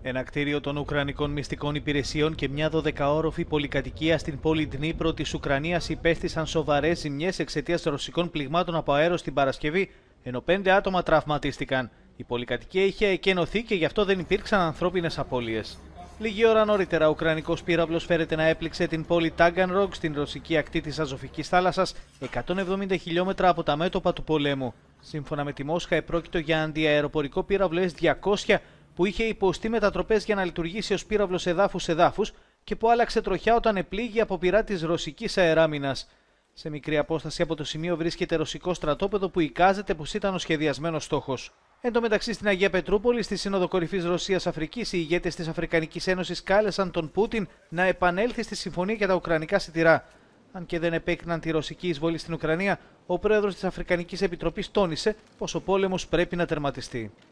Ένα κτίριο των Ουκρανικών μυστικών υπηρεσιών και μια 12όροφη πολυκατοικία στην πόλη Ντνίπρο της Ουκρανίας υπέστησαν σοβαρές ζημιές εξαιτίας ρωσικών πληγμάτων από αέρος την Παρασκευή, ενώ 5 άτομα τραυματίστηκαν. Η πολυκατοικία είχε εκενωθεί και γι' αυτό δεν υπήρξαν ανθρώπινες απώλειες. Λίγη ώρα νωρίτερα, ο Ουκρανικός πύραυλος φέρεται να έπληξε την πόλη Τάγκανρογ στην ρωσική ακτή της Αζωφικής θάλασσας, 170 χιλιόμετρα από τα μέτωπα του πολέμου. Σύμφωνα με τη Μόσχα, επρόκειτο για αντιαεροπορικό πύραυλο S-200 που είχε υποστεί μετατροπές για να λειτουργήσει ως πύραυλος εδάφους-εδάφους και που άλλαξε τροχιά όταν επλήγει από πυρά της ρωσικής αεράμινας. Σε μικρή απόσταση από το σημείο βρίσκεται ρωσικό στρατόπεδο που εικάζεται πως ήταν ο σχεδιασμένος στόχος. Εν τω μεταξύ, στην Αγία Πετρούπολη, στη Σύνοδο Κορυφής Ρωσίας-Αφρικής, οι ηγέτες της Αφρικανικής Ένωσης κάλεσαν τον Πούτιν να επανέλθει στη συμφωνία για τα ουκρανικά σιτηρά. Αν και δεν επέκριναν τη ρωσική εισβολή στην Ουκρανία, ο πρόεδρος της Αφρικανικής Επιτροπής τόνισε πως ο πόλεμος πρέπει να τερματιστεί.